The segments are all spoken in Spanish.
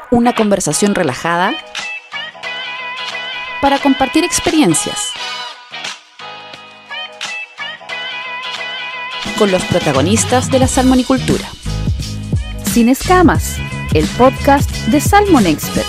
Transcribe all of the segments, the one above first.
Una conversación relajada para compartir experiencias con los protagonistas de la salmonicultura. Sin Escamas, el podcast de Salmon Expert.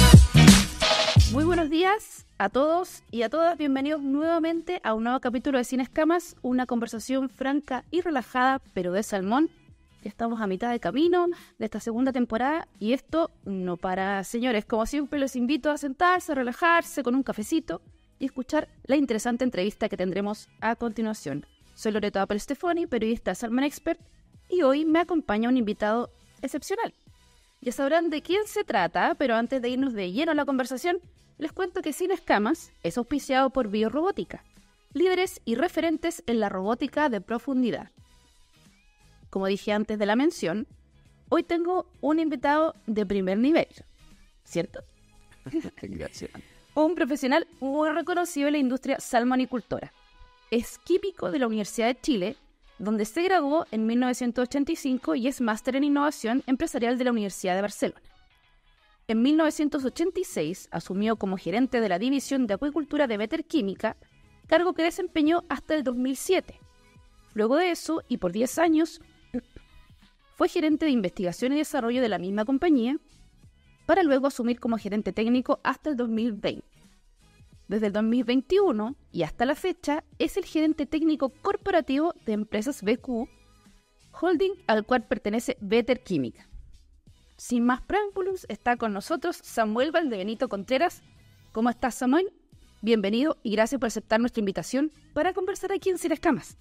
Muy buenos días a todos y a todas. Bienvenidos nuevamente a un nuevo capítulo de Sin Escamas, una conversación franca y relajada, pero de salmón. Estamos a mitad de camino de esta segunda temporada y esto no para, señores. Como siempre, los invito a sentarse, a relajarse con un cafecito y escuchar la interesante entrevista que tendremos a continuación. Soy Loreto Apple Stefani, periodista de Salmon Expert, y hoy me acompaña un invitado excepcional. Ya sabrán de quién se trata, pero antes de irnos de lleno a la conversación, les cuento que Sin Escamas es auspiciado por Biorrobótica, líderes y referentes en la robótica de profundidad. Como dije antes de la mención, hoy tengo un invitado de primer nivel, ¿cierto? Gracias. Un profesional muy reconocido en la industria salmonicultora. Es químico de la Universidad de Chile, donde se graduó en 1985 y es máster en innovación empresarial de la Universidad de Barcelona. En 1986 asumió como gerente de la división de acuicultura de Veter Química, cargo que desempeñó hasta el 2007. Luego de eso, y por 10 años, fue gerente de investigación y desarrollo de la misma compañía, para luego asumir como gerente técnico hasta el 2020. Desde el 2021 y hasta la fecha, es el gerente técnico corporativo de Empresas BQ, holding al cual pertenece Veter Química. Sin más preámbulos, está con nosotros Samuel Valdebenito Contreras. ¿Cómo estás, Samuel? Bienvenido y gracias por aceptar nuestra invitación para conversar aquí en Sin Escamas.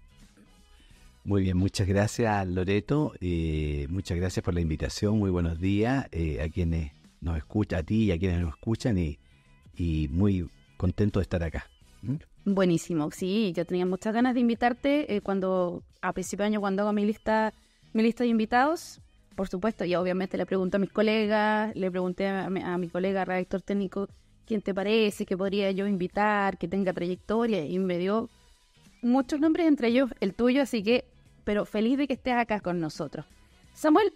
Muy bien, muchas gracias, Loreto. Muchas gracias por la invitación. Muy buenos días a quienes nos escuchan, a ti y a quienes nos escuchan, y muy contento de estar acá. Buenísimo, sí, yo tenía muchas ganas de invitarte cuando a principio de año, cuando hago mi lista de invitados, por supuesto, y obviamente le pregunto a mis colegas, le pregunté a mi colega redactor técnico, ¿quién te parece que podría yo invitar, que tenga trayectoria? Y me dio muchos nombres, entre ellos el tuyo, así que, pero feliz de que estés acá con nosotros. Samuel,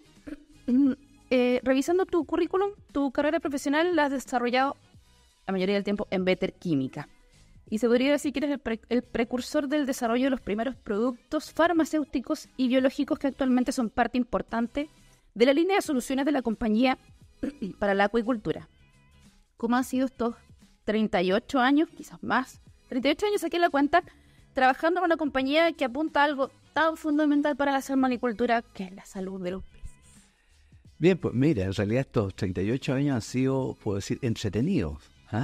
revisando tu currículum, tu carrera profesional la has desarrollado la mayoría del tiempo en Veter Química. Y se podría decir que eres el precursor del desarrollo de los primeros productos farmacéuticos y biológicos que actualmente son parte importante de la línea de soluciones de la compañía para la acuicultura. ¿Cómo han sido estos 38 años, quizás más? 38 años, saqué la cuenta, trabajando con una compañía que apunta a algo tan fundamental para la salmonicultura, que es la salud de los peces. Bien, pues mira, en realidad estos 38 años han sido, puedo decir, entretenidos.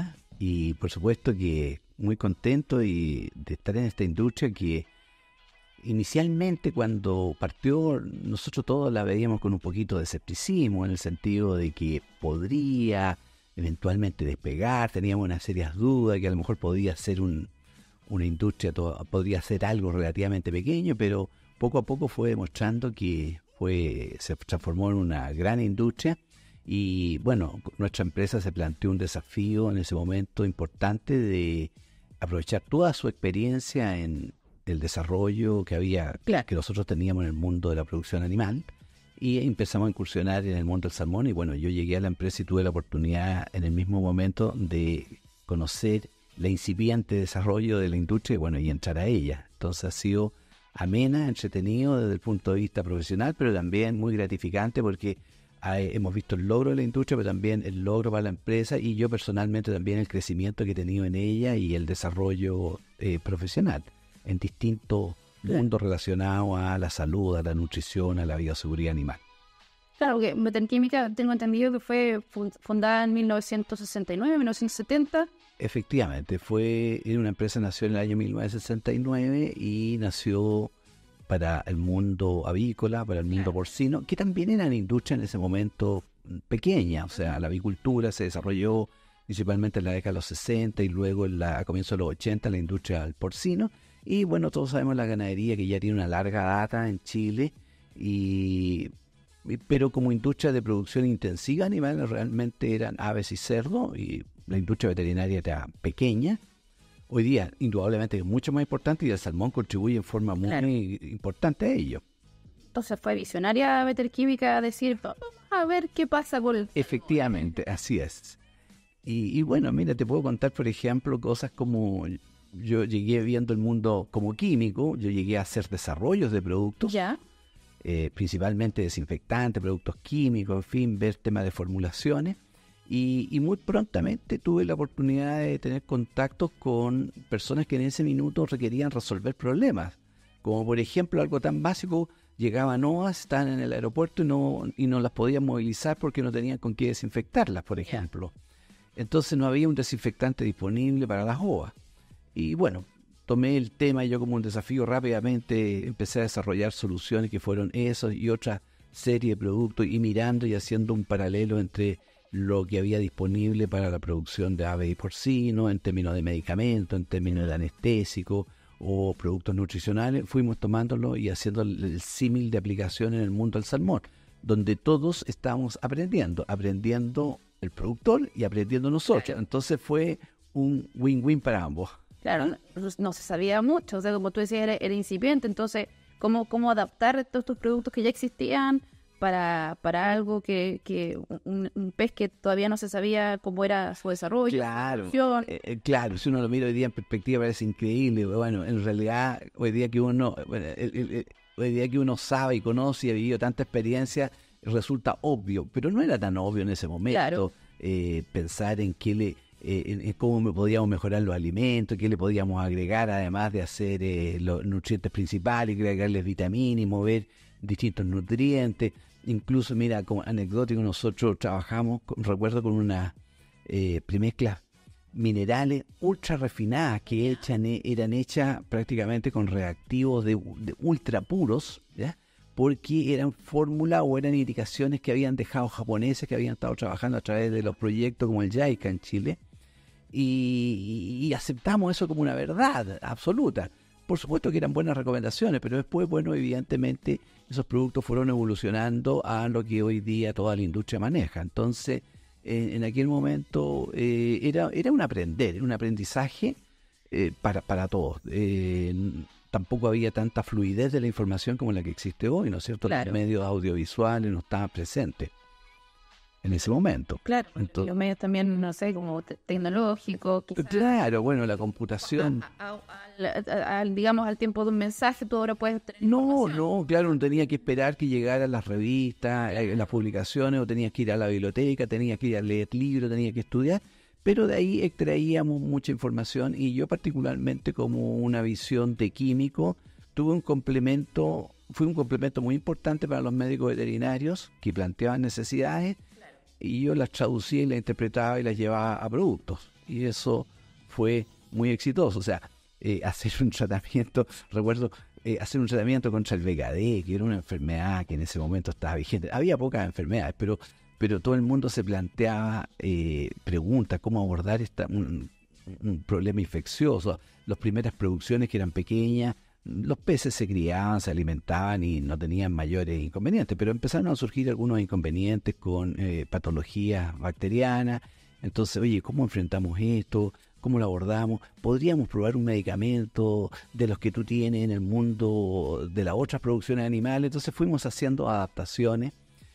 Y por supuesto que muy contento de estar en esta industria que inicialmente cuando partió nosotros todos la veíamos con un poquito de escepticismo, en el sentido de que podría eventualmente despegar, teníamos unas serias dudas que a lo mejor podía ser una industria, podría ser algo relativamente pequeño, pero poco a poco fue demostrando que se transformó en una gran industria. Y bueno, nuestra empresa se planteó un desafío en ese momento importante de aprovechar toda su experiencia en el desarrollo que nosotros teníamos en el mundo de la producción animal, y empezamos a incursionar en el mundo del salmón. Y bueno, yo llegué a la empresa y tuve la oportunidad en el mismo momento de conocer la incipiente desarrollo de la industria y entrar a ella. Entonces ha sido amena, entretenido desde el punto de vista profesional, pero también muy gratificante porque hemos visto el logro de la industria, pero también el logro para la empresa, y yo personalmente también el crecimiento que he tenido en ella y el desarrollo profesional en distintos mundos relacionados a la salud, a la nutrición, a la bioseguridad animal. Claro, que Veter Química tengo entendido que fue fundada en 1969, 1970. Efectivamente, era una empresa, nació en el año 1969 y nació para el mundo avícola, para el mundo porcino, que también era una industria en ese momento pequeña. O sea, la avicultura se desarrolló principalmente en la década de los 60 y luego a comienzos de los 80 la industria del porcino. Y bueno, todos sabemos la ganadería, que ya tiene una larga data en Chile, pero como industria de producción intensiva animal realmente eran aves y cerdo, y la industria veterinaria era pequeña. Hoy día, indudablemente, es mucho más importante y el salmón contribuye en forma muy importante a ello. entonces fue visionaria Better Química a decir, vamos a ver qué pasa con el... Efectivamente, así es. Y bueno, mira, te puedo contar, por ejemplo, cosas como yo llegué viendo el mundo como químico, yo llegué a hacer desarrollos de productos, Ya, principalmente desinfectantes, productos químicos, en fin, ver temas de formulaciones. Y muy prontamente tuve la oportunidad de tener contactos con personas que en ese minuto requerían resolver problemas. Como por ejemplo algo tan básico, llegaban OAS, estaban en el aeropuerto y no las podían movilizar porque no tenían con qué desinfectarlas, por ejemplo. Entonces no había un desinfectante disponible para las OAS. Y bueno, tomé el tema yo como un desafío rápidamente, empecé a desarrollar soluciones que fueron esos y otra serie de productos y mirando y haciendo un paralelo entre lo que había disponible para la producción de aves y porcino, en términos de medicamentos, en términos de anestésicos o productos nutricionales, fuimos tomándolo y haciendo el símil de aplicación en el mundo del salmón, donde todos estábamos aprendiendo el productor y aprendiendo nosotros. Entonces fue un win-win para ambos. claro, no se sabía mucho, o sea, como tú decías, era incipiente, entonces, ¿cómo adaptar todos estos productos que ya existían para algo que un pez que todavía no se sabía cómo era su desarrollo? Claro, Su claro, si uno lo mira hoy día en perspectiva parece increíble. Bueno, en realidad hoy día que uno, hoy día que uno sabe y conoce y ha vivido tanta experiencia, resulta obvio, pero no era tan obvio en ese momento. Claro. Pensar en en cómo podíamos mejorar los alimentos, qué le podíamos agregar, además de hacer los nutrientes principales, agregarles vitaminas y mover distintos nutrientes. Incluso, mira, como anecdótico, nosotros trabajamos, recuerdo, con unas premezclas minerales ultra refinadas que eran hechas prácticamente con reactivos de ultra puros, ¿ya? Porque eran fórmulas o eran indicaciones que habían dejado japoneses que habían estado trabajando a través de los proyectos como el JICA en Chile, y aceptamos eso como una verdad absoluta. Por supuesto que eran buenas recomendaciones, pero después, bueno, evidentemente esos productos fueron evolucionando a lo que hoy día toda la industria maneja. Entonces, en aquel momento era un aprendizaje para todos. Tampoco había tanta fluidez de la información como la que existe hoy, ¿no es cierto? Claro. Los medios audiovisuales no estaban presentes en ese momento. Claro, Entonces, los medios también, no sé, como tecnológicos, quizás, claro, bueno, la computación... digamos, al tiempo de un mensaje, tú ahora puedes tener No, información. no, claro, no tenía que esperar que llegaran las revistas, las publicaciones, o tenías que ir a la biblioteca, tenías que ir a leer libros, tenías que estudiar, pero de ahí extraíamos mucha información y yo particularmente como una visión de químico, fui un complemento muy importante para los médicos veterinarios que planteaban necesidades y yo las traducía y las interpretaba y las llevaba a productos y eso fue muy exitoso, o sea, hacer un tratamiento, recuerdo hacer un tratamiento contra el VKD, que era una enfermedad que en ese momento estaba vigente. Había pocas enfermedades, pero todo el mundo se planteaba preguntas, cómo abordar un problema infeccioso. Las primeras producciones que eran pequeñas, los peces se criaban, se alimentaban y no tenían mayores inconvenientes, pero empezaron a surgir algunos inconvenientes con patologías bacterianas. Entonces, oye, ¿cómo enfrentamos esto? ¿Cómo lo abordamos? ¿Podríamos probar un medicamento de los que tú tienes en el mundo de las otras producciones animales? Entonces fuimos haciendo adaptaciones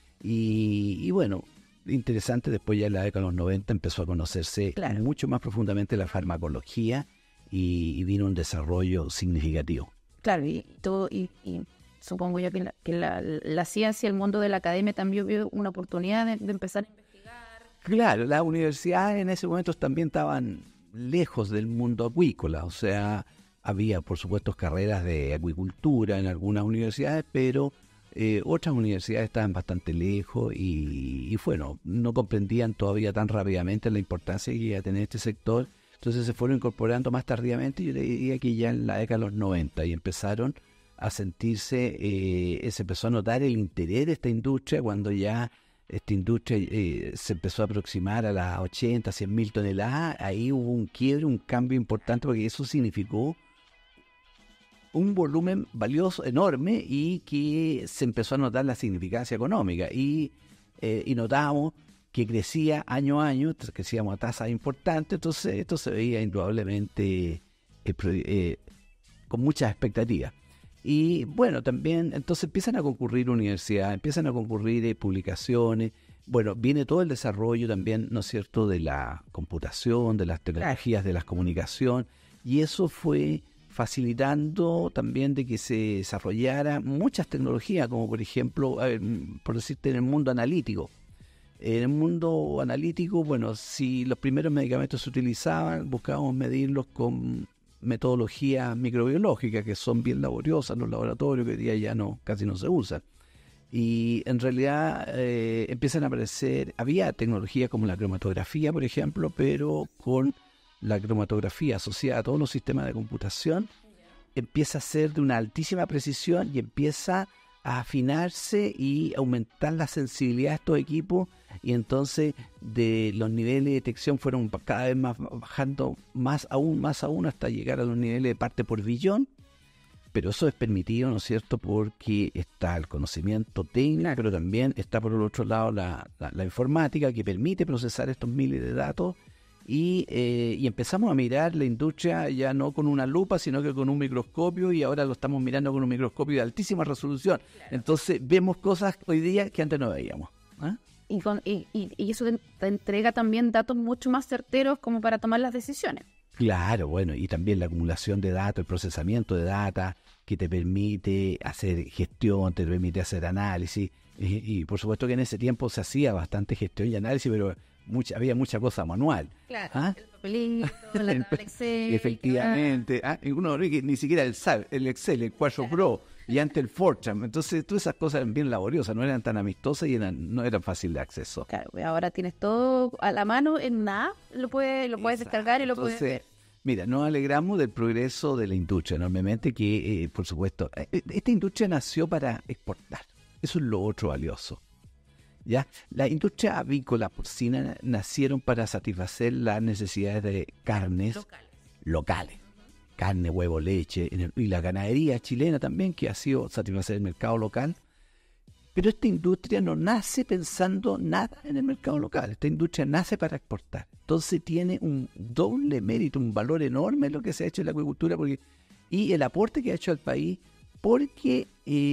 y bueno, interesante, después ya en la década de los 90 empezó a conocerse mucho más profundamente la farmacología y vino un desarrollo significativo. Claro, y supongo yo que la ciencia, el mundo de la academia también vio una oportunidad de empezar a investigar. Claro, las universidades en ese momento también estaban lejos del mundo acuícola, o sea, había por supuesto carreras de acuicultura en algunas universidades, pero otras universidades estaban bastante lejos y bueno, no comprendían todavía tan rápidamente la importancia que iba a tener este sector, entonces se fueron incorporando más tardíamente, yo diría que ya en la década de los 90 y empezaron a sentirse, se empezó a notar el interés de esta industria cuando ya esta industria se empezó a aproximar a las 80, 100 mil toneladas, ahí hubo un quiebre, un cambio importante porque eso significó un volumen valioso, enorme y que se empezó a notar la significancia económica y notamos que crecía año a año, crecíamos a tasas importantes, entonces esto se veía indudablemente con muchas expectativas. Y bueno, también entonces empiezan a concurrir universidades, empiezan a concurrir publicaciones. Bueno, viene todo el desarrollo también, ¿no es cierto?, de la computación, de las tecnologías, de la comunicación, y eso fue facilitando también de que se desarrollara muchas tecnologías, como por ejemplo, por decirte, en el mundo analítico. En el mundo analítico, bueno, si los primeros medicamentos se utilizaban, buscábamos medirlos con metodologías microbiológicas que son bien laboriosas en los laboratorios, que hoy día ya casi no se usan. Y en realidad empiezan a aparecer, había tecnologías como la cromatografía, por ejemplo, pero con la cromatografía asociada a todos los sistemas de computación, empieza a ser de una altísima precisión y empieza a afinarse y aumentar la sensibilidad de estos equipos, y entonces de los niveles de detección fueron cada vez más bajando más aún hasta llegar a los niveles de parte por billón. Pero eso es permitido, ¿no es cierto?, porque está el conocimiento técnico, pero también está por el otro lado la informática, que permite procesar estos miles de datos, y empezamos a mirar la industria ya no con una lupa, sino que con un microscopio, y ahora lo estamos mirando con un microscopio de altísima resolución. Entonces vemos cosas hoy día que antes no veíamos. ¿Ah? Y eso te entrega también datos mucho más certeros como para tomar las decisiones. Claro, bueno, y también la acumulación de datos, el procesamiento de data, que te permite hacer gestión, te permite hacer análisis, y por supuesto que en ese tiempo se hacía bastante gestión y análisis, pero había mucha cosa manual. Claro, ¿Ah? el papelito, la tabla Excel. Efectivamente, uno ni siquiera el Excel, el 4 Pro, y antes el Fortran. Entonces todas esas cosas eran bien laboriosas, no eran tan amistosas y no eran fácil de acceso. Claro, ahora tienes todo a la mano en una app, lo puedes descargar y lo puedes ver. Mira, nos alegramos del progreso de la industria enormemente, que por supuesto, esta industria nació para exportar. Eso es lo otro valioso. ¿Ya? La industria avícola porcina nacieron para satisfacer las necesidades de carnes locales. Carne, huevo, leche, y la ganadería chilena también, que ha sido satisfacer el mercado local. Pero esta industria no nace pensando nada en el mercado local. Esta industria nace para exportar. Entonces tiene un doble mérito, un valor enorme lo que se ha hecho en la acuicultura, y el aporte que ha hecho al país, porque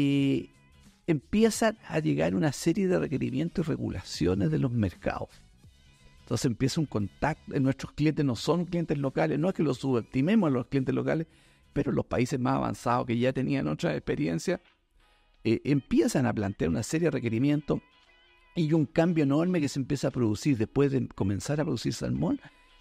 empiezan a llegar una serie de requerimientos y regulaciones de los mercados. Entonces empieza un contacto. Nuestros clientes no son clientes locales, no es que los subestimemos a los clientes locales, pero los países más avanzados que ya tenían otra experiencia empiezan a plantear una serie de requerimientos, y un cambio enorme que se empieza a producir después de comenzar a producir salmón.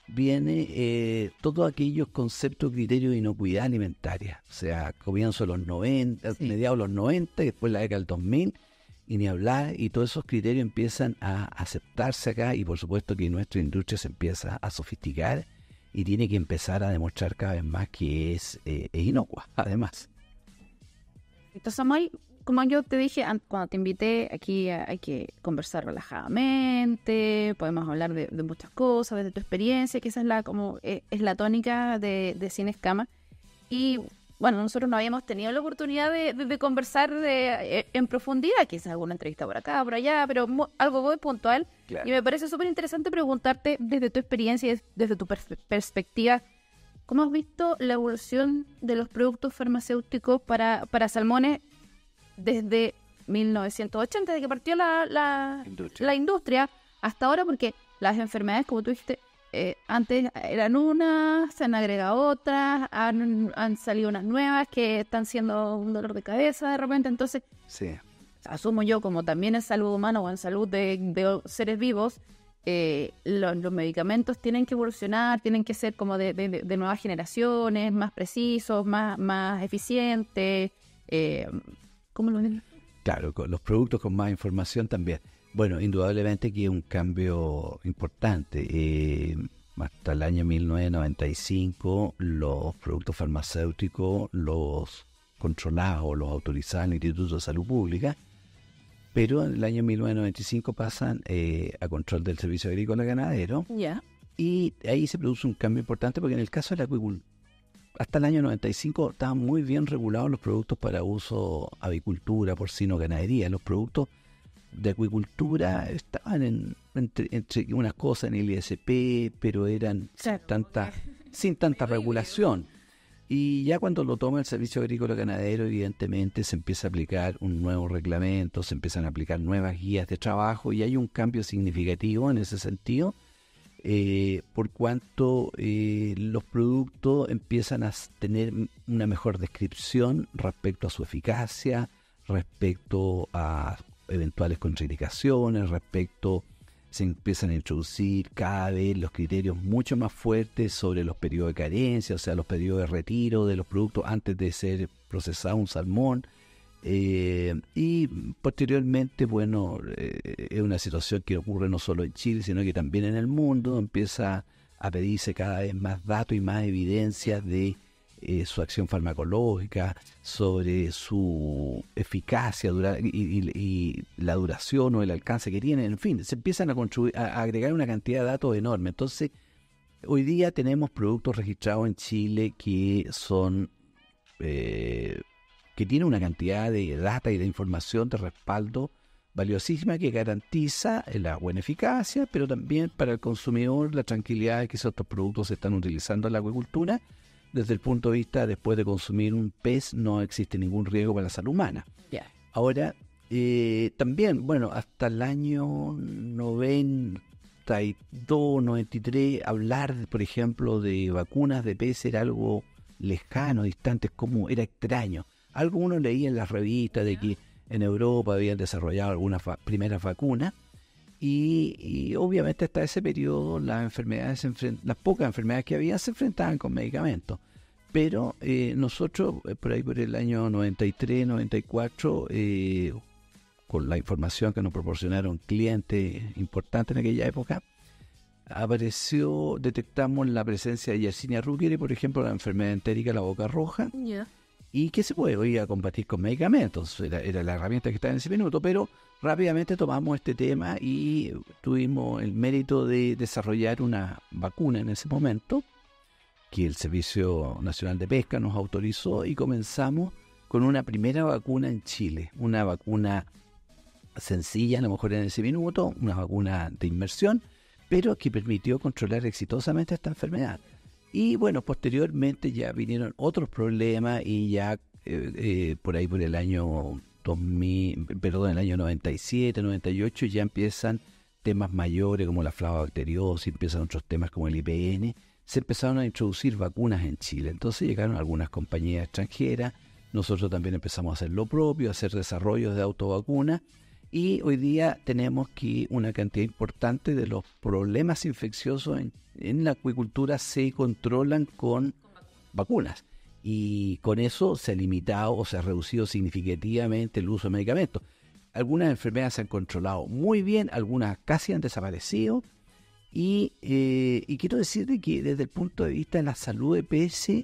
Viene todos aquellos conceptos, criterios de inocuidad alimentaria. O sea, comienzo de los 90, mediados de los 90, y después la década del 2000, y ni hablar, y todos esos criterios empiezan a aceptarse acá, y por supuesto que nuestra industria se empieza a sofisticar y tiene que empezar a demostrar cada vez más que es inocua, además. Entonces, Samuel, como yo te dije cuando te invité, aquí hay que conversar relajadamente, podemos hablar de muchas cosas, desde tu experiencia, que esa es la tónica de Sin Escamas. Y bueno, nosotros no habíamos tenido la oportunidad de conversar en profundidad, quizás alguna entrevista por acá, por allá, pero algo muy puntual. Claro. Y me parece súper interesante preguntarte desde tu experiencia y desde tu perspectiva, ¿cómo has visto la evolución de los productos farmacéuticos para salmones desde 1980, desde que partió la industria hasta ahora? Porque las enfermedades, como tú dijiste, antes eran unas, se han agregado otras, han salido unas nuevas que están siendo un dolor de cabeza de repente. Entonces, sí, asumo yo, como también en salud humana o en salud de seres vivos, los medicamentos tienen que evolucionar, tienen que ser como de nuevas generaciones, más precisos, más eficientes. ¿Cómo lo ven? Claro, con los productos con más información también. Bueno, indudablemente que es un cambio importante. Hasta el año 1995 los productos farmacéuticos los controlaba o los autorizaba el Instituto de Salud Pública, pero en el año 1995 pasan a control del Servicio Agrícola Ganadero. Yeah. Y ahí se produce un cambio importante, porque en el caso de la acuicultura, hasta el año 95 estaban muy bien regulados los productos para uso avicultura, porcino, ganadería. Los productos de acuicultura estaban entre unas cosas en el ISP, pero eran sin tanta regulación. Y ya cuando lo toma el Servicio Agrícola Ganadero, evidentemente se empieza a aplicar un nuevo reglamento, se empiezan a aplicar nuevas guías de trabajo y hay un cambio significativo en ese sentido, por cuanto los productos empiezan a tener una mejor descripción respecto a su eficacia, respecto a eventuales contraindicaciones, se empiezan a introducir cada vez los criterios mucho más fuertes sobre los periodos de carencia, o sea, los periodos de retiro de los productos antes de ser procesado un salmón. Y posteriormente, bueno, es una situación que ocurre no solo en Chile, sino que también en el mundo. Empieza a pedirse cada vez más datos y más evidencias de su acción farmacológica, sobre su eficacia y la duración o el alcance que tiene. En fin, se empiezan a agregar una cantidad de datos enorme. Entonces, hoy día tenemos productos registrados en Chile que son que tienen una cantidad de data y de información de respaldo valiosísima que garantiza la buena eficacia, pero también para el consumidor la tranquilidad de que esos productos se están utilizando en la acuicultura. Desde el punto de vista, después de consumir un pez, no existe ningún riesgo para la salud humana. Yeah. Ahora, también, bueno, hasta el año 92, 93, hablar, por ejemplo, de vacunas de pez era algo lejano, distante, como era extraño. Algo uno leía en las revistas de que en Europa habían desarrollado algunas primeras vacunas. Y obviamente hasta ese periodo las pocas enfermedades que había se enfrentaban con medicamentos. Pero nosotros, por ahí por el año 93, 94, con la información que nos proporcionaron clientes importantes en aquella época, detectamos la presencia de Yersinia ruggieri, por ejemplo, la enfermedad entérica de la boca roja. Yeah. Y que se puede hoy a combatir con medicamentos, era la herramienta que estaba en ese minuto, pero rápidamente tomamos este tema y tuvimos el mérito de desarrollar una vacuna en ese momento, que el Servicio Nacional de Pesca nos autorizó, y comenzamos con una primera vacuna en Chile, una vacuna sencilla, a lo mejor en ese minuto, una vacuna de inmersión, pero que permitió controlar exitosamente esta enfermedad. Y bueno, posteriormente ya vinieron otros problemas y ya por ahí por el año 97, 98 ya empiezan temas mayores como la flavobacteriosis, empiezan otros temas como el IPN. Se empezaron a introducir vacunas en Chile. Entonces llegaron algunas compañías extranjeras, nosotros también empezamos a hacer lo propio, a hacer desarrollos de autovacunas. Y hoy día tenemos que una cantidad importante de los problemas infecciosos en la acuicultura se controlan con vacunas. Y con eso se ha limitado o se ha reducido significativamente el uso de medicamentos. Algunas enfermedades se han controlado muy bien, algunas casi han desaparecido. Y quiero decirte que desde el punto de vista de la salud de peces,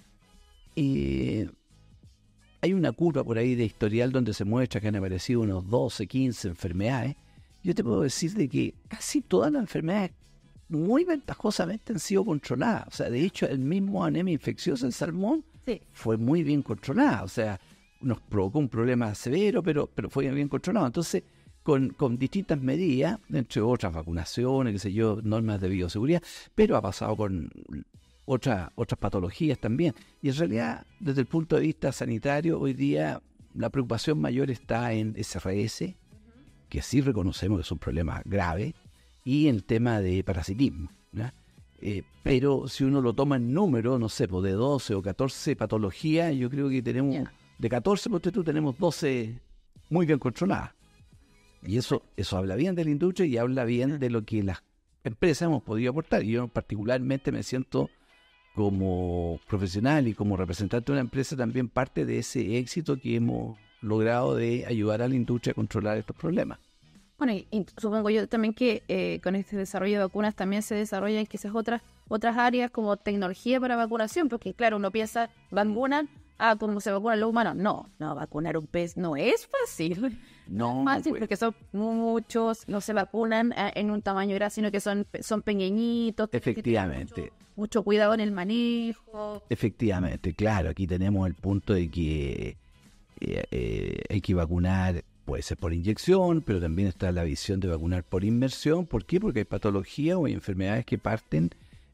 hay una curva por ahí de historial donde se muestra que han aparecido unos 12, 15 enfermedades. Yo te puedo decir de que casi todas las enfermedades muy ventajosamente han sido controladas. O sea, de hecho, el mismo anemia infecciosa en salmón fue muy bien controlada. O sea, nos provocó un problema severo, pero fue bien controlado. Entonces, con distintas medidas, entre otras vacunaciones, qué sé yo, normas de bioseguridad, pero ha pasado con otras patologías también. Y en realidad, desde el punto de vista sanitario, hoy día la preocupación mayor está en SRS, que sí reconocemos que es un problema grave, y en el tema de parasitismo, ¿no? Pero si uno lo toma en número, no sé, pues de 12 o 14 patologías, yo creo que tenemos, de 14 por tú tenemos 12 muy bien controladas. Y eso habla bien de la industria y habla bien de lo que las empresas hemos podido aportar. Y yo particularmente me siento como profesional y como representante de una empresa también parte de ese éxito que hemos logrado de ayudar a la industria a controlar estos problemas. Bueno, y supongo yo también que con este desarrollo de vacunas también se desarrollan quizás otras áreas como tecnología para vacunación, porque claro, uno piensa, vacunan, como se vacunan los humanos. No, vacunar un pez no es fácil. No, fácil, porque son muchos, no se vacunan en un tamaño grande, sino que son pequeñitos. Efectivamente. Mucho cuidado en el manejo. Efectivamente, claro, aquí tenemos el punto de que hay que vacunar, puede ser por inyección, pero también está la visión de vacunar por inmersión. ¿Por qué? Porque hay patologías o hay enfermedades que parten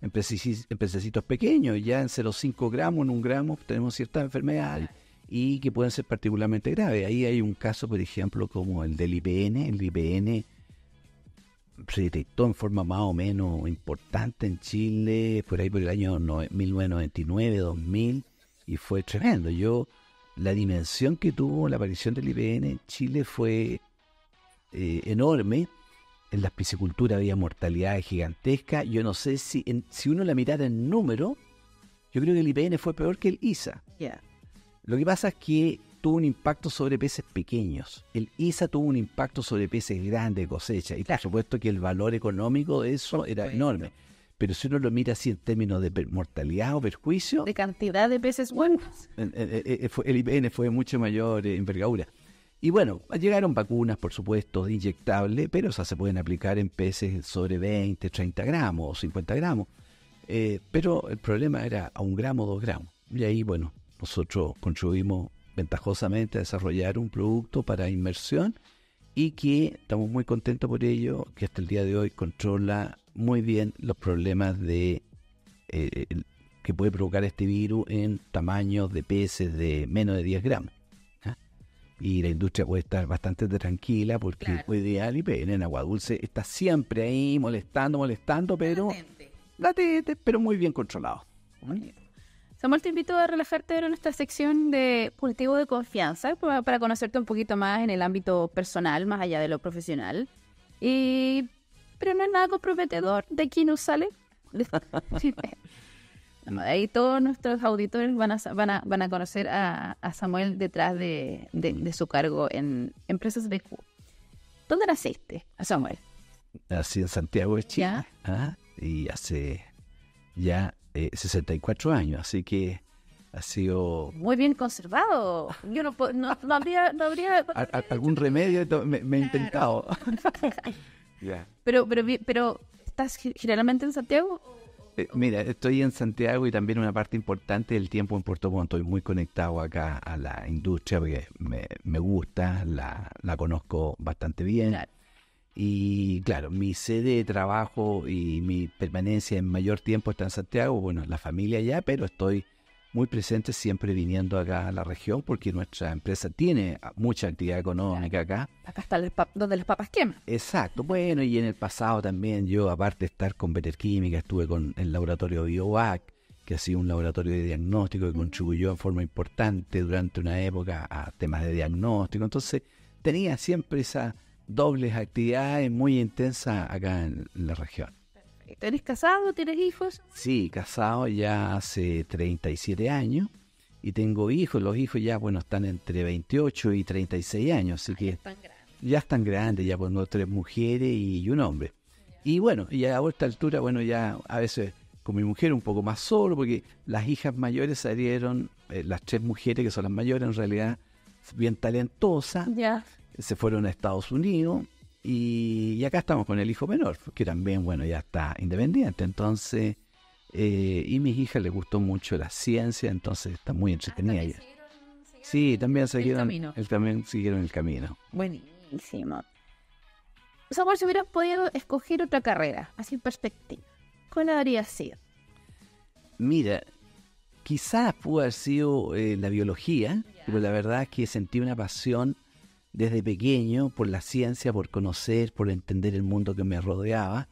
en pececitos pequeños, ya en 0,5 gramos, en 1 gramo, tenemos ciertas enfermedades y que pueden ser particularmente graves. Ahí hay un caso, por ejemplo, como el del IPN. El IPN se detectó en forma más o menos importante en Chile, por ahí por el año 1999, 2000, y fue tremendo. La dimensión que tuvo la aparición del IPN en Chile fue enorme. En la piscicultura había mortalidad gigantesca. Yo no sé si uno la mirara en número, yo creo que el IPN fue peor que el ISA. Yeah. Lo que pasa es que tuvo un impacto sobre peces pequeños. El ISA tuvo un impacto sobre peces grandes de cosecha. Y por supuesto que el valor económico de eso era enorme. Pero si uno lo mira así en términos de mortalidad o perjuicio, De cantidad de peces buenos. el IPN fue mucho mayor envergadura. Y bueno, llegaron vacunas, por supuesto, inyectables, pero esas se pueden aplicar en peces sobre 20, 30 gramos o 50 gramos. Pero el problema era a 1 gramo, 2 gramos. Y ahí, bueno, nosotros contribuimos ventajosamente a desarrollar un producto para inmersión y que estamos muy contentos por ello, que hasta el día de hoy controla muy bien los problemas de que puede provocar este virus en tamaños de peces de menos de 10 gramos. Y la industria puede estar bastante tranquila porque hoy día el IPN en agua dulce está siempre ahí molestando, pero latente, pero muy bien controlado. Samuel, te invito a relajarte ahora en esta sección de cultivo de confianza para conocerte un poquito más en el ámbito personal, más allá de lo profesional. Pero no es nada comprometedor. ¿De aquí nos sale? Ahí todos nuestros auditores van a conocer a Samuel detrás de su cargo en Empresas BQ. ¿Dónde naciste, Samuel? Nací en Santiago de Chile. Y hace ya 64 años, así que ha sido... Muy bien conservado. Yo no habría... algún remedio me he intentado. Pero ¿estás generalmente en Santiago? Mira, estoy en Santiago y también una parte importante del tiempo en Puerto Montt. Estoy muy conectado acá a la industria porque me gusta, la conozco bastante bien. Claro. Y claro, mi sede de trabajo y mi permanencia en mayor tiempo está en Santiago. Bueno, la familia allá, pero estoy muy presente siempre viniendo acá a la región porque nuestra empresa tiene mucha actividad económica acá. Acá está donde las papas queman. Exacto, bueno, y en el pasado también yo, aparte de estar con Better-Química, estuve con el laboratorio Biovac, que ha sido un laboratorio de diagnóstico que contribuyó en forma importante durante una época a temas de diagnóstico. Entonces tenía siempre esas dobles actividades muy intensas acá en la región. ¿Eres casado? ¿Tienes hijos? Sí, casado ya hace 37 años y tengo hijos. Los hijos ya, bueno, están entre 28 y 36 años, así que ya están grandes, ya pues 3 mujeres y un hombre. Y bueno, y a esta altura, bueno, ya a veces con mi mujer un poco más solo, porque las hijas mayores salieron, las 3 mujeres que son las mayores en realidad, bien talentosas, se fueron a Estados Unidos. Y acá estamos con el hijo menor, que también, bueno, ya está independiente. Entonces, y a mis hijas les gustó mucho la ciencia, entonces está muy entretenida. Sí, también siguieron el camino. Buenísimo. Samuel, si hubieras podido escoger otra carrera, así en perspectiva, ¿cuál habría sido? Mira, quizás pudo haber sido la biología, pero la verdad es que sentí una pasión desde pequeño por la ciencia, por conocer, por entender el mundo que me rodeaba.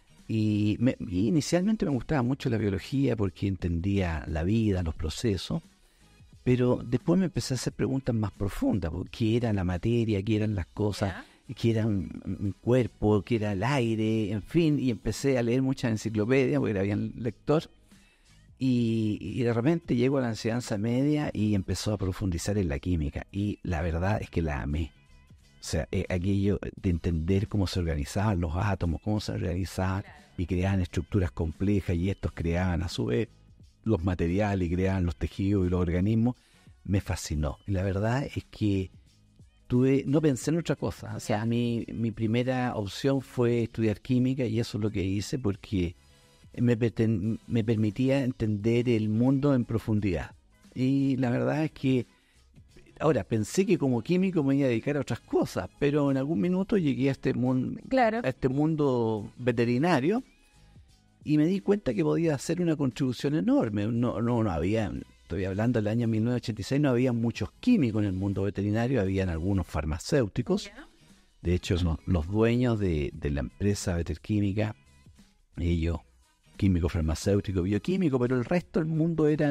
Y inicialmente me gustaba mucho la biología porque entendía la vida, los procesos. Pero después me empecé a hacer preguntas más profundas. ¿Qué era la materia? ¿Qué eran las cosas? ¿Qué era un cuerpo? ¿Qué era el aire? En fin, y empecé a leer muchas enciclopedias porque era bien lector. Y de repente llego a la enseñanza media y empezó a profundizar en la química. Y la verdad es que la amé. O sea, aquello de entender cómo se organizaban los átomos, cómo se organizaban y creaban estructuras complejas y estos creaban a su vez los materiales y creaban los tejidos y los organismos, me fascinó. Y la verdad es que no pensé en otra cosa. O sea, mi primera opción fue estudiar química y eso es lo que hice porque me permitía entender el mundo en profundidad. Y la verdad es que ahora, pensé que como químico me iba a dedicar a otras cosas, pero en algún minuto llegué a este mundo veterinario y me di cuenta que podía hacer una contribución enorme. No había, estoy hablando del año 1986, no había muchos químicos en el mundo veterinario, habían algunos farmacéuticos. De hecho, los dueños de la empresa Veterquímica, ellos, químico, farmacéutico, bioquímico, pero el resto del mundo era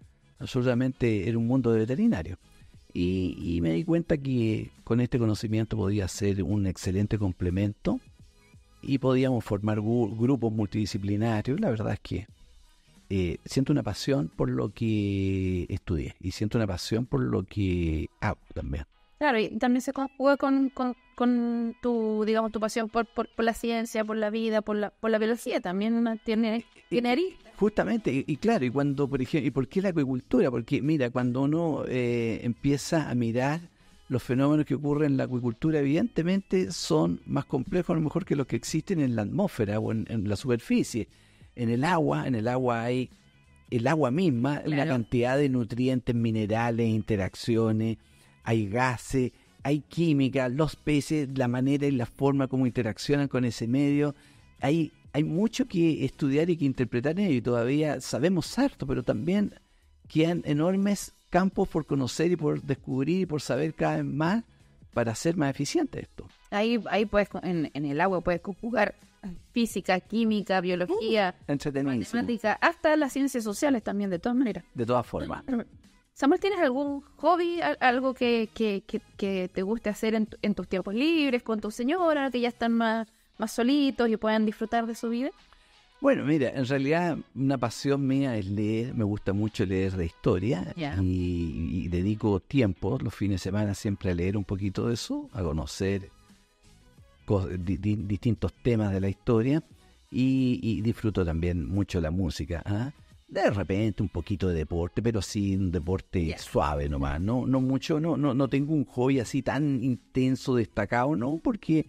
un mundo de veterinario. Y me di cuenta que con este conocimiento podía ser un excelente complemento y podíamos formar grupos multidisciplinarios. La verdad es que siento una pasión por lo que estudié y siento una pasión por lo que hago también. Claro, y también se conjuga con tu, digamos, tu pasión por la ciencia, por la vida, por la biología. También tiene arista. Justamente, y claro, y cuando, por ejemplo, ¿y por qué la acuicultura? Porque, mira, cuando uno empieza a mirar los fenómenos que ocurren en la acuicultura, evidentemente son más complejos a lo mejor que los que existen en la atmósfera o en la superficie. En el agua hay el agua misma, claro, una cantidad de nutrientes, minerales, interacciones, hay gases, hay química, los peces, la manera y la forma como interaccionan con ese medio. Hay mucho que estudiar y que interpretar en ello, y todavía sabemos harto, pero también quedan enormes campos por conocer y por descubrir y por saber cada vez más para hacer más eficiente esto. Ahí puedes, en el agua puedes conjugar física, química, biología, matemática, hasta las ciencias sociales también, de todas maneras. De todas formas. Samuel, ¿tienes algún hobby, algo que te guste hacer en tus tiempos libres, con tu señora, que ya están más solitos y puedan disfrutar de su vida? Bueno, mira, en realidad una pasión mía es leer, me gusta mucho leer de historia, y dedico tiempo los fines de semana siempre a leer un poquito de eso, a conocer distintos temas de la historia, y disfruto también mucho la música, ¿ah? De repente un poquito de deporte, pero sí un deporte suave nomás, no mucho, no tengo un hobby así tan intenso, destacado, no, porque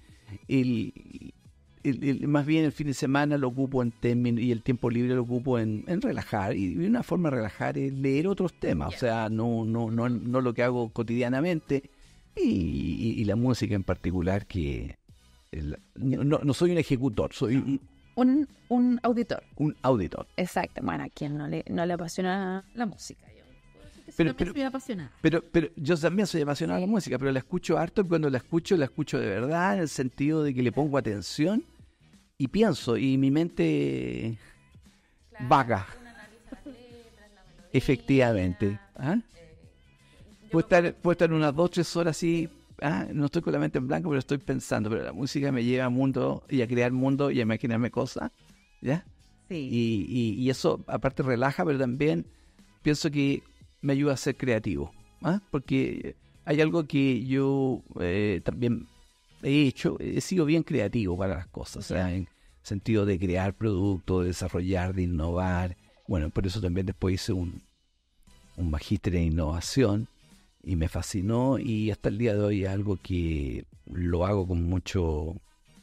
más bien el fin de semana lo ocupo y el tiempo libre lo ocupo en relajar, y una forma de relajar es leer otros temas, o sea, no lo que hago cotidianamente, y la música en particular, que no soy un ejecutor, soy un auditor. Un auditor. Exacto. Bueno, a quien no le apasiona la música. Yo soy apasionada. Pero yo también soy apasionado de la música, pero la escucho harto, y cuando la escucho de verdad, en el sentido de que le pongo atención y pienso, y mi mente vaga. Efectivamente. ¿Ah? Puedo estar unas 2-3 horas así. No estoy con la mente en blanco, pero estoy pensando. Pero la música me lleva al mundo y a crear mundo y a imaginarme cosas, ¿ya? Sí. Y eso aparte relaja, pero también pienso que me ayuda a ser creativo, porque hay algo que yo también he sido bien creativo para las cosas, o sea, en sentido de crear productos, de desarrollar, de innovar. Bueno, por eso también después hice un magíster en innovación, y me fascinó, y hasta el día de hoy es algo que lo hago con mucho,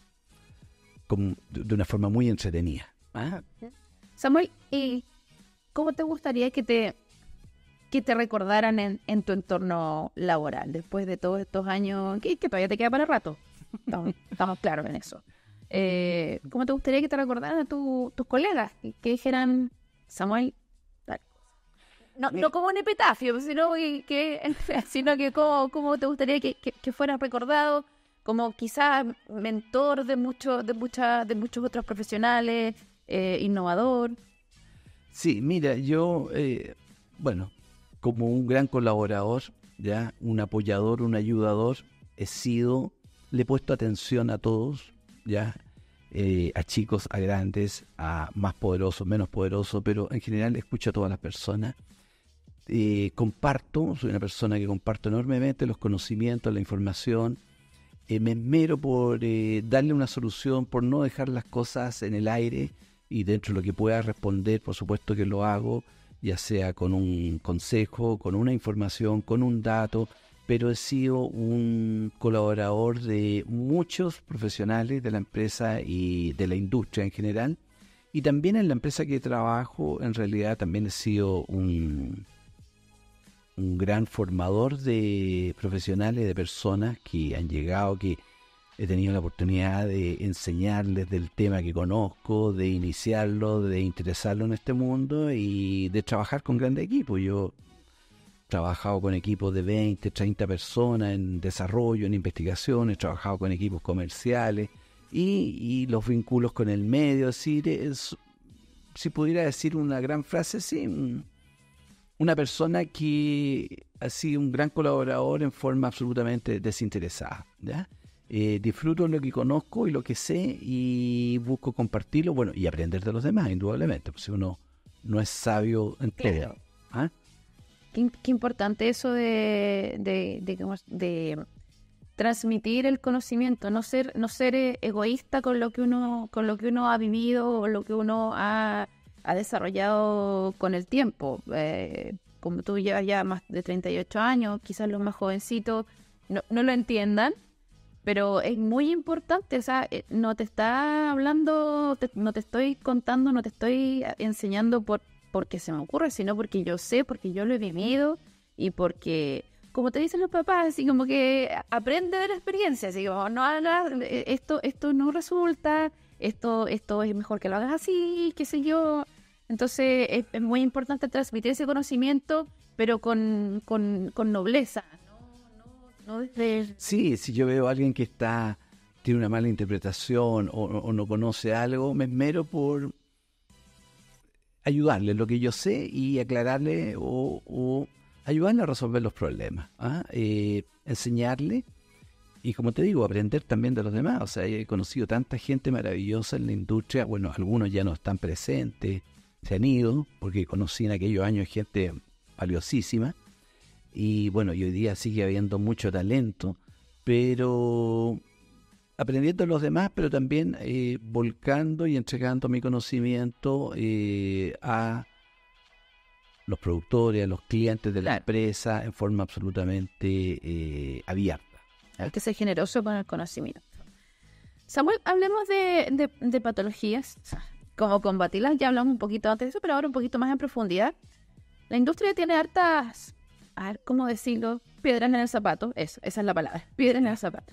de una forma muy entretenida. Samuel, ¿y cómo te gustaría que te recordaran en tu entorno laboral después de todos estos años, que todavía te queda para rato? Estamos claros en eso. ¿Cómo te gustaría que te recordaran a tus colegas? Que dijeran, Samuel, no como un epitafio, sino que cómo te gustaría que fueras recordado, como quizás mentor de muchos otros profesionales, innovador. Sí, mira, yo, como un gran colaborador, ya, un apoyador, un ayudador, le he puesto atención a todos, ya, a chicos, a grandes, a más poderosos, menos poderosos, pero en general escucho a todas las personas. Soy una persona que comparto enormemente los conocimientos, la información, me esmero por darle una solución, por no dejar las cosas en el aire, y dentro de lo que pueda responder, por supuesto que lo hago, ya sea con un consejo, con una información, con un dato, pero he sido un colaborador de muchos profesionales de la empresa y de la industria en general, y también en la empresa que trabajo, en realidad también he sido un gran formador de profesionales, de personas que han llegado, que he tenido la oportunidad de enseñarles del tema que conozco, de iniciarlo, de interesarlo en este mundo y de trabajar con grandes equipos. Yo he trabajado con equipos de 20, 30 personas en desarrollo, en investigación, he trabajado con equipos comerciales y los vínculos con el medio. Es decir, si pudiera decir una gran frase, sí, una persona que ha sido un gran colaborador en forma absolutamente desinteresada, ¿ya? Disfruto lo que conozco y lo que sé y busco compartirlo, bueno, y aprender de los demás, indudablemente, pues si uno no es sabio en todo. Claro. ¿Ah? Qué importante eso de transmitir el conocimiento, no ser egoísta con lo que uno ha vivido o lo que uno ha desarrollado con el tiempo. Como tú llevas ya más de 38 años, quizás los más jovencitos no lo entiendan, pero es muy importante. O sea, no te está hablando, no te estoy contando, no te estoy enseñando porque se me ocurre, sino porque yo sé, porque yo lo he vivido y porque, como te dicen los papás, así como que aprende de la experiencia, así como no hagas, esto no resulta, esto es mejor que lo hagas así, qué sé yo. Entonces es muy importante transmitir ese conocimiento, pero con nobleza, no desde... Sí, si yo veo a alguien que tiene una mala interpretación o no conoce algo, me esmero por ayudarle lo que yo sé y aclararle o ayudarle a resolver los problemas, enseñarle y, como te digo, aprender también de los demás. O sea, he conocido tanta gente maravillosa en la industria. Bueno, algunos ya no están presentes, se han ido, porque conocí en aquellos años gente valiosísima. Y bueno, y hoy día sigue habiendo mucho talento, pero aprendiendo de los demás, pero también volcando y entregando mi conocimiento a los productores, a los clientes de la empresa en forma absolutamente abierta. Hay que ser generoso con el conocimiento. Samuel, hablemos de patologías, cómo combatirlas. Ya hablamos un poquito antes de eso, pero ahora un poquito más en profundidad. La industria tiene hartas, a ver, ¿cómo decirlo? Piedras en el zapato, esa es la palabra, piedras en el zapato.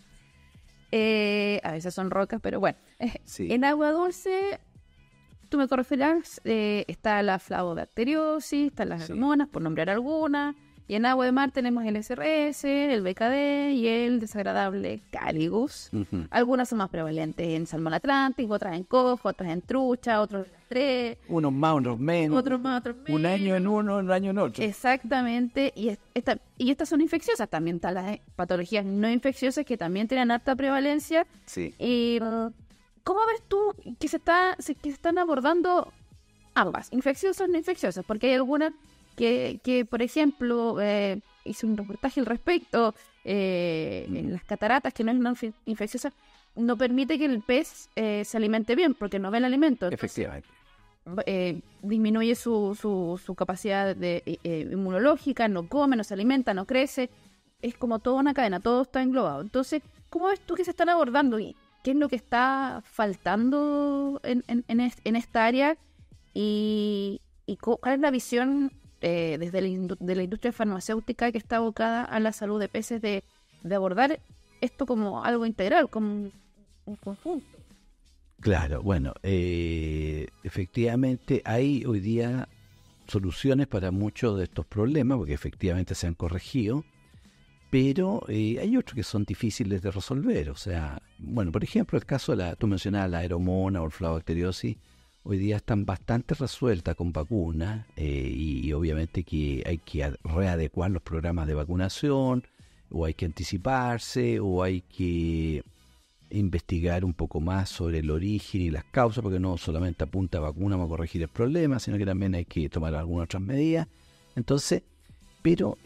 A veces son rocas, pero bueno. Sí. En agua dulce, tú me corregirás, está la flavobacteriosis, están las hormonas, por nombrar algunas. Y en agua de mar tenemos el SRS, el BKD y el desagradable Caligus. Uh-huh. Algunas son más prevalentes en salmón atlántico, otras en cojo, otras en trucha, otros en las tres. Unos más, unos menos. Otros más, otros menos. Un año en uno, un año en otro. Exactamente. Y estas son infecciosas. También están las patologías no infecciosas que también tienen alta prevalencia. Sí. Y ¿cómo ves tú que se están abordando ambas, infecciosas y no infecciosas? Porque hay algunas que por ejemplo, hice un reportaje al respecto, en las cataratas, que no es infecciosa, no permite que el pez se alimente bien, porque no ve el alimento. Entonces, efectivamente. Disminuye su capacidad inmunológica, no come, no se alimenta, no crece. Es como toda una cadena, todo está englobado. Entonces, ¿cómo ves tú que se están abordando? ¿Y qué es lo que está faltando en esta área? ¿Y cuál es la visión desde de la industria farmacéutica que está abocada a la salud de peces de abordar esto como algo integral, como un conjunto? Claro, bueno, efectivamente hay hoy día soluciones para muchos de estos problemas, porque efectivamente se han corregido, pero hay otros que son difíciles de resolver. O sea, bueno, por ejemplo, el caso tú mencionabas la aeromona o el flavobacteriosis, hoy día están bastante resueltas con vacunas y obviamente que hay que readecuar los programas de vacunación, o hay que anticiparse, o hay que investigar un poco más sobre el origen y las causas, porque no solamente apunta a vacuna para corregir el problema, sino que también hay que tomar algunas otras medidas. Entonces, pero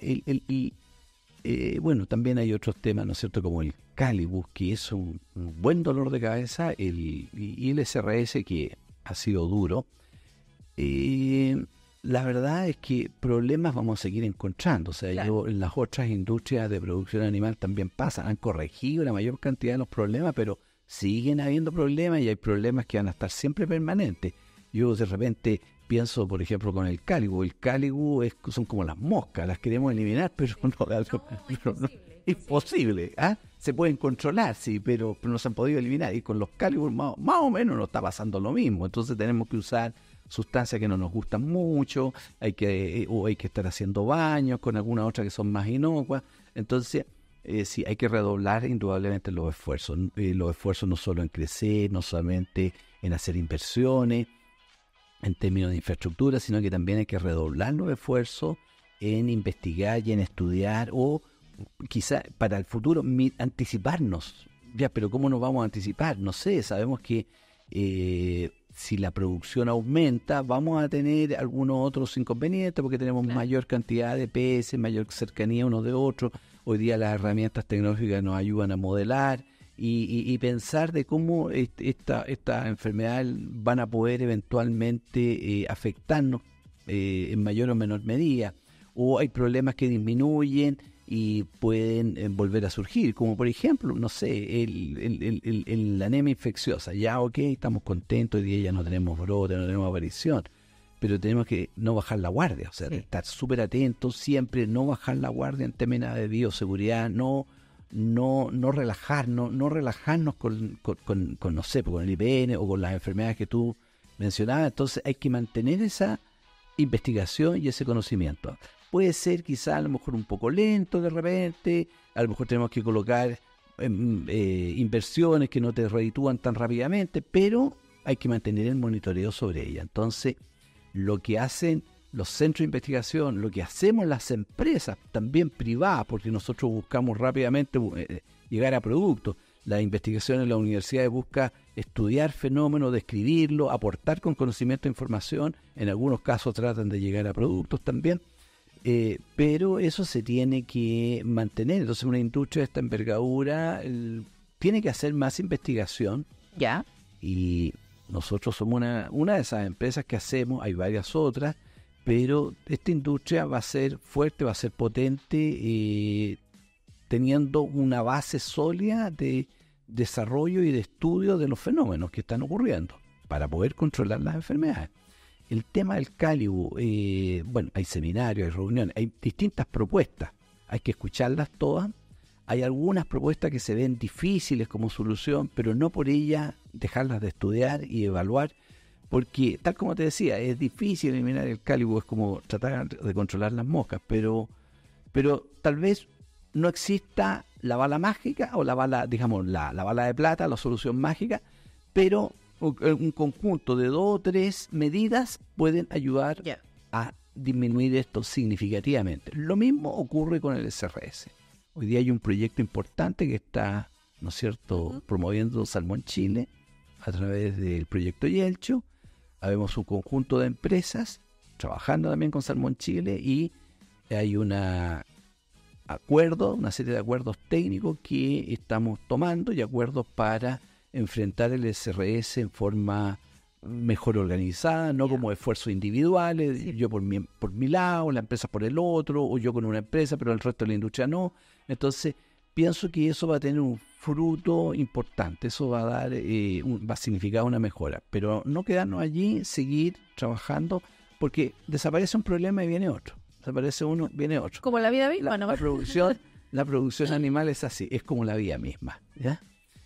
bueno, también hay otros temas, ¿no es cierto?, como el Caligus, que es un buen dolor de cabeza, y el SRS, que ha sido duro. La verdad es que problemas vamos a seguir encontrando. O sea, claro, en las otras industrias de producción animal también pasa. Han corregido la mayor cantidad de los problemas, pero siguen habiendo problemas, y hay problemas que van a estar siempre permanentes. Yo de repente pienso, por ejemplo, con el Caligus. El Caligus son como las moscas, las queremos eliminar, pero imposible. Se pueden controlar, sí, pero no se han podido eliminar. Y con los Calibur más o menos nos está pasando lo mismo. Entonces tenemos que usar sustancias que no nos gustan mucho, hay que estar haciendo baños con algunas otras que son más inocuas. Entonces, sí, hay que redoblar indudablemente los esfuerzos. Los esfuerzos no solo en crecer, no solamente en hacer inversiones en términos de infraestructura, sino que también hay que redoblar los esfuerzos en investigar y en estudiar, o quizá para el futuro anticiparnos. Ya, pero ¿cómo nos vamos a anticipar? No sé, sabemos que si la producción aumenta, vamos a tener algunos otros inconvenientes porque tenemos mayor cantidad de peces, mayor cercanía unos de otros. Hoy día las herramientas tecnológicas nos ayudan a modelar y pensar de cómo esta enfermedad van a poder eventualmente afectarnos en mayor o menor medida. O hay problemas que disminuyen y pueden volver a surgir, como por ejemplo, no sé, la anemia infecciosa. Ya, ok, estamos contentos, hoy día ya no tenemos brote, no tenemos aparición, pero tenemos que no bajar la guardia, o sea, estar súper atentos, siempre no bajar la guardia en términos de bioseguridad, no relajarnos con no sé, con el IPN o con las enfermedades que tú mencionabas. Entonces hay que mantener esa investigación y ese conocimiento. Puede ser quizá a lo mejor un poco lento de repente, a lo mejor tenemos que colocar inversiones que no te reditúan tan rápidamente, pero hay que mantener el monitoreo sobre ella. Entonces, lo que hacen los centros de investigación, lo que hacemos las empresas, también privadas, porque nosotros buscamos rápidamente llegar a productos. La investigación en las universidades busca estudiar fenómenos, describirlo, aportar con conocimiento e información. En algunos casos tratan de llegar a productos también. Pero eso se tiene que mantener. Entonces una industria de esta envergadura tiene que hacer más investigación. Ya. Y nosotros somos una de esas empresas que hacemos. Hay varias otras, pero esta industria va a ser fuerte, va a ser potente, teniendo una base sólida de desarrollo y de estudio de los fenómenos que están ocurriendo para poder controlar las enfermedades. El tema del Calibur, bueno, hay seminarios, hay reuniones, hay distintas propuestas, hay que escucharlas todas. Hay algunas propuestas que se ven difíciles como solución, pero no por ellas dejarlas de estudiar y evaluar, porque tal como te decía, es difícil eliminar el Calibur, es como tratar de controlar las moscas, pero tal vez no exista la bala mágica o la bala, digamos, la bala de plata, la solución mágica, pero un conjunto de 2 o 3 medidas pueden ayudar a disminuir esto significativamente. Lo mismo ocurre con el SRS. Hoy día hay un proyecto importante que está, ¿no es cierto?, promoviendo Salmón Chile a través del proyecto Yelcho. Habemos un conjunto de empresas trabajando también con Salmón Chile y hay una serie de acuerdos técnicos que estamos tomando y acuerdos para enfrentar el SRS en forma mejor organizada, no como esfuerzos individuales, yo por mi lado, la empresa por el otro, o yo con una empresa, pero el resto de la industria no. Entonces, pienso que eso va a tener un fruto importante, eso va a dar, va a significar una mejora, pero no quedarnos allí, seguir trabajando, porque desaparece un problema y viene otro, desaparece uno, viene otro. Como la vida misma, ¿no? La producción animal es así, es como la vida misma, ¿ya?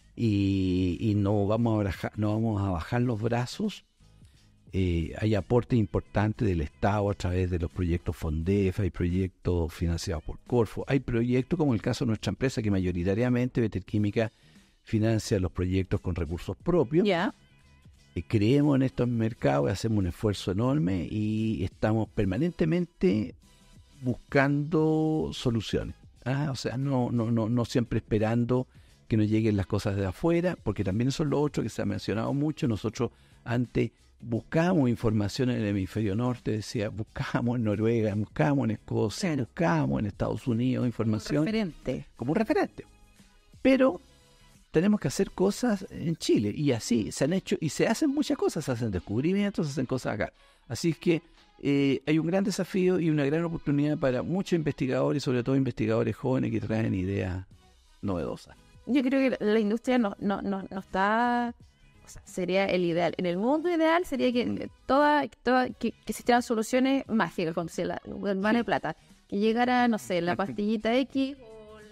Y no vamos a bajar los brazos. Hay aportes importantes del Estado a través de los proyectos FONDEF, hay proyectos financiados por Corfo, hay proyectos como el caso de nuestra empresa que mayoritariamente Veterquímica financia los proyectos con recursos propios. Creemos en estos mercados, hacemos un esfuerzo enorme y estamos permanentemente buscando soluciones. O sea, no siempre esperando que nos lleguen las cosas de afuera, porque también eso es lo otro que se ha mencionado mucho. Nosotros antes buscábamos información en el hemisferio norte, buscábamos en Noruega, buscábamos en Escocia, buscábamos en Estados Unidos información como un referente. Pero tenemos que hacer cosas en Chile, y así se han hecho, y se hacen muchas cosas, se hacen descubrimientos, se hacen cosas acá. Así es que hay un gran desafío y una gran oportunidad para muchos investigadores, sobre todo investigadores jóvenes que traen ideas novedosas. Yo creo que la industria no está, o sea, sería el ideal. En el mundo ideal sería que que existieran soluciones mágicas, como la bala de plata, que llegara, no sé, la pastillita X o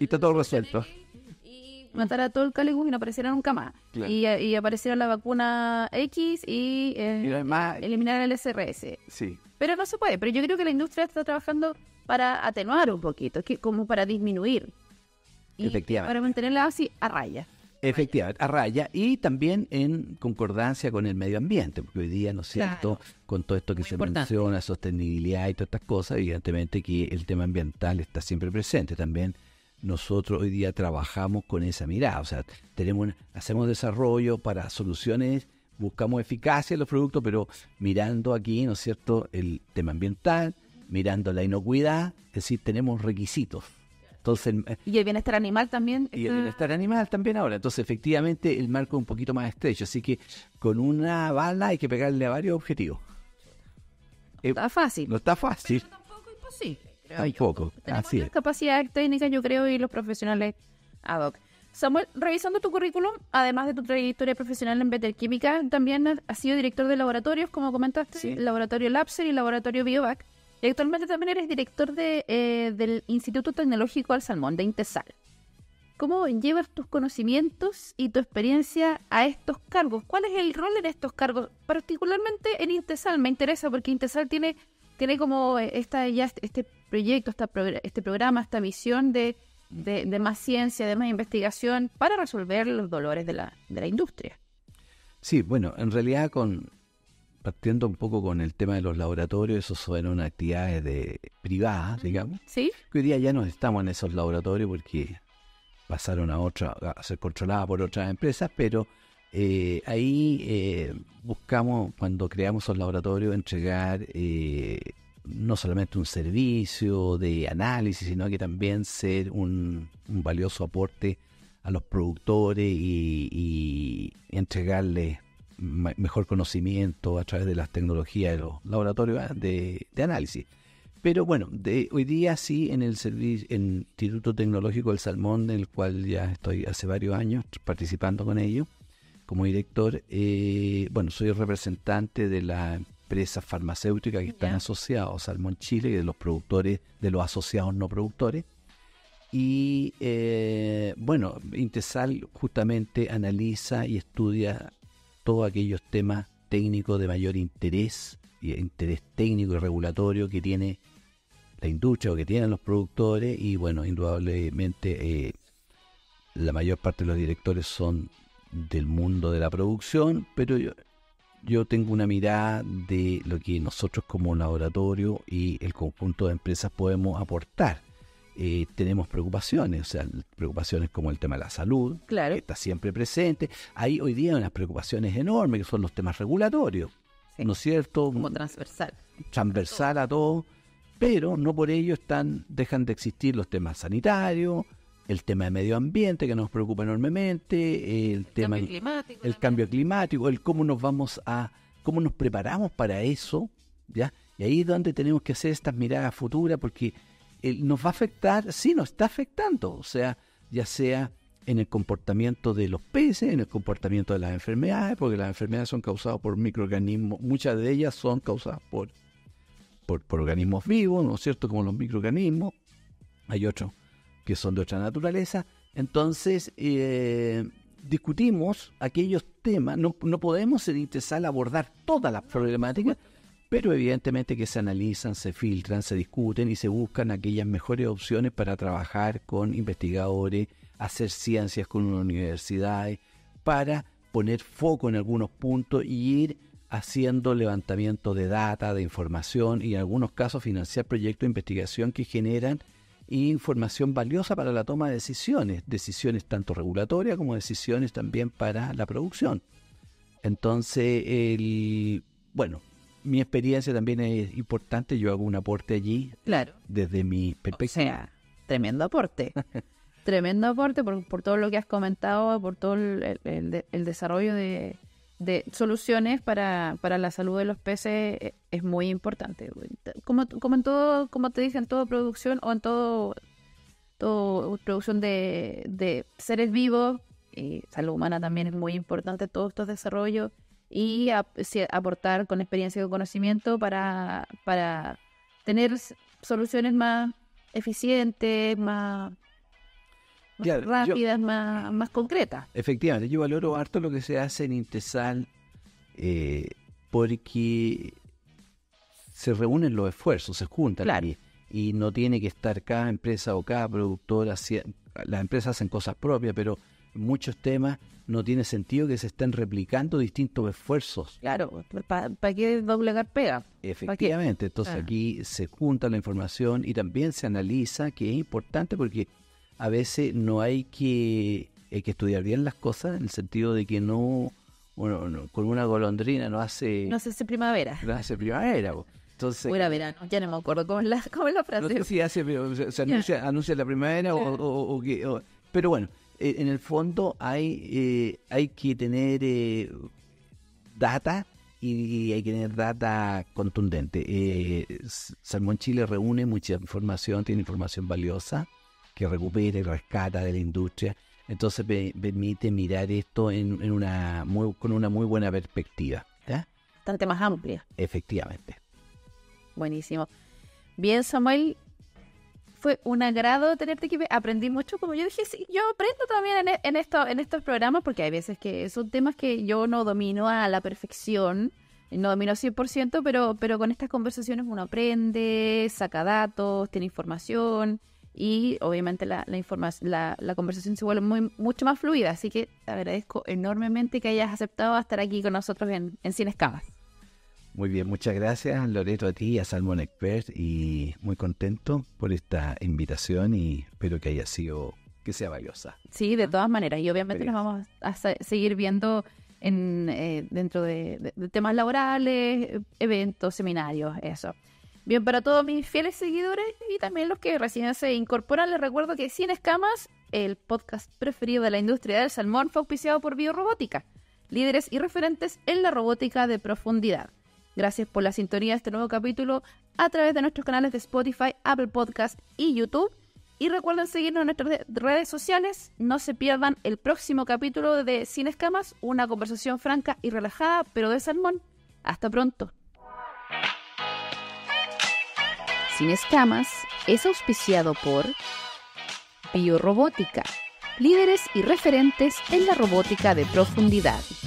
Y está todo resuelto. Y matar a todo el cáligus y no apareciera nunca más. Claro. Y apareciera la vacuna X y además, eliminar el SRS. sí. Pero no se puede. Pero yo creo que la industria está trabajando para atenuar un poquito, como para disminuir. Y Efectivamente. para mantenerla así a raya. Efectivamente, a raya y también en concordancia con el medio ambiente, porque hoy día, ¿no es cierto?, con todo esto que Muy se importante. menciona, sostenibilidad y todas estas cosas, evidentemente que el tema ambiental está siempre presente. También nosotros hoy día trabajamos con esa mirada, o sea, hacemos desarrollo para soluciones, buscamos eficacia en los productos, pero mirando aquí, ¿no es cierto?, el tema ambiental, mirando la inocuidad, es decir, tenemos requisitos. Entonces, Y el bienestar animal también. y el bienestar animal también ahora. Entonces, efectivamente, el marco es un poquito más estrecho. Así que con una bala hay que pegarle a varios objetivos. Está fácil. No está fácil. Pero tampoco imposible, creo Tampoco. yo. Tenemos Así las es. capacidades técnicas, yo creo, y los profesionales ad hoc. Samuel, revisando tu currículum, además de tu trayectoria profesional en Petroquímica, también has sido director de laboratorios, como comentaste, Sí. el laboratorio Lapser y el laboratorio Biovac. Y actualmente también eres director del Instituto Tecnológico al Salmón, de Intesal. ¿Cómo llevas tus conocimientos y tu experiencia a estos cargos? ¿Cuál es el rol en estos cargos? Particularmente en Intesal, me interesa porque Intesal tiene como este proyecto, este programa, esta visión de más ciencia, de más investigación para resolver los dolores de la industria. Sí, bueno, en realidad partiendo un poco con el tema de los laboratorios, eso son unas actividades privadas, digamos, ¿Sí? que hoy día ya no estamos en esos laboratorios porque pasaron a ser controladas por otras empresas, pero ahí buscamos, cuando creamos esos laboratorios, entregar no solamente un servicio de análisis, sino que también ser un valioso aporte a los productores y entregarles mejor conocimiento a través de las tecnologías de los laboratorios de análisis. Pero bueno, hoy día sí en el Instituto Tecnológico del Salmón, en el cual ya estoy hace varios años participando con ellos como director, bueno, soy representante de la empresa farmacéutica que están asociados a Salmón Chile y de los productores, de los asociados no productores. Y bueno, Intesal justamente analiza y estudia todos aquellos temas técnicos de mayor interés técnico y regulatorio que tiene la industria o que tienen los productores. Y bueno, indudablemente la mayor parte de los directores son del mundo de la producción, pero yo tengo una mirada de lo que nosotros como laboratorio y el conjunto de empresas podemos aportar. Tenemos preocupaciones, o sea, preocupaciones como el tema de la salud, Claro. que está siempre presente. Hay hoy día unas preocupaciones enormes que son los temas regulatorios, Sí. ¿no es cierto? Como transversal. Transversal a todo, pero no por ello dejan de existir los temas sanitarios, el tema de medio ambiente que nos preocupa enormemente, el tema Cambio climático. el cambio climático, el cómo nos preparamos para eso, ¿ya? Y ahí es donde tenemos que hacer estas miradas futuras, porque nos va a afectar, sí nos está afectando, o sea, ya sea en el comportamiento de los peces, en el comportamiento de las enfermedades, porque las enfermedades son causadas por microorganismos, muchas de ellas son causadas por organismos vivos, ¿no es cierto?, como los microorganismos, hay otros que son de otra naturaleza. Entonces, discutimos aquellos temas, no podemos en Intesal abordar todas las problemáticas, pero evidentemente que se analizan, se filtran, se discuten y se buscan aquellas mejores opciones para trabajar con investigadores, hacer ciencias con universidades, para poner foco en algunos puntos y ir haciendo levantamiento de data, de información y en algunos casos financiar proyectos de investigación que generan información valiosa para la toma de decisiones tanto regulatorias como decisiones también para la producción. Entonces, bueno, mi experiencia también es importante, yo hago un aporte allí, Claro. desde mi O perspectiva. sea, tremendo aporte. Tremendo aporte por todo lo que has comentado, por todo el desarrollo de soluciones para la salud de los peces. Es muy importante. Como en todo, como te dije, en toda producción o en todo producción de seres vivos, y salud humana también es muy importante, todos estos desarrollos y aportar con experiencia y conocimiento para tener soluciones más eficientes, más Claro, rápidas, más concretas. Efectivamente, yo valoro harto lo que se hace en Intesal porque se reúnen los esfuerzos, se juntan. Claro. Y no tiene que estar cada empresa o cada productora. Las empresas hacen cosas propias, pero en muchos temas no tiene sentido que se estén replicando distintos esfuerzos. Claro, ¿para qué doblegar pega? Efectivamente, entonces aquí se junta la información y también se analiza, que es importante porque a veces no hay que estudiar bien las cosas, en el sentido de que no, con una golondrina no hace primavera. No hace primavera. Entonces, o era verano, ya no me acuerdo cómo es la frase. No sé si hace, pero se anuncia la primavera o qué. Pero bueno, en el fondo hay que tener data y hay que tener data contundente. Salmón Chile reúne mucha información, tiene información valiosa que recupera y rescata de la industria. Entonces permite mirar esto con una muy buena perspectiva. ¿Ya? Bastante más amplia. Efectivamente. Buenísimo. Bien, Samuel, fue un agrado tenerte aquí. Aprendí mucho, como yo dije, sí, yo aprendo también en estos programas, porque hay veces que son temas que yo no domino a la perfección, no domino 100%, pero con estas conversaciones uno aprende, saca datos, tiene información y obviamente la conversación se vuelve mucho más fluida. Así que te agradezco enormemente que hayas aceptado estar aquí con nosotros en Sin Escamas. Muy bien, muchas gracias, Loreto, a ti y a Salmón Expert, y muy contento por esta invitación y espero que sea valiosa. Sí, de todas maneras, y obviamente nos vamos a seguir viendo dentro de temas laborales, eventos, seminarios, eso. Bien, para todos mis fieles seguidores y también los que recién se incorporan, les recuerdo que Sin Escamas, el podcast preferido de la industria del salmón, fue auspiciado por Biorrobótica, líderes y referentes en la robótica de profundidad. Gracias por la sintonía de este nuevo capítulo a través de nuestros canales de Spotify, Apple Podcast y YouTube. Y recuerden seguirnos en nuestras redes sociales. No se pierdan el próximo capítulo de Sin Escamas, una conversación franca y relajada, pero de salmón. Hasta pronto. Sin Escamas es auspiciado por Biorrobótica, líderes y referentes en la robótica de profundidad.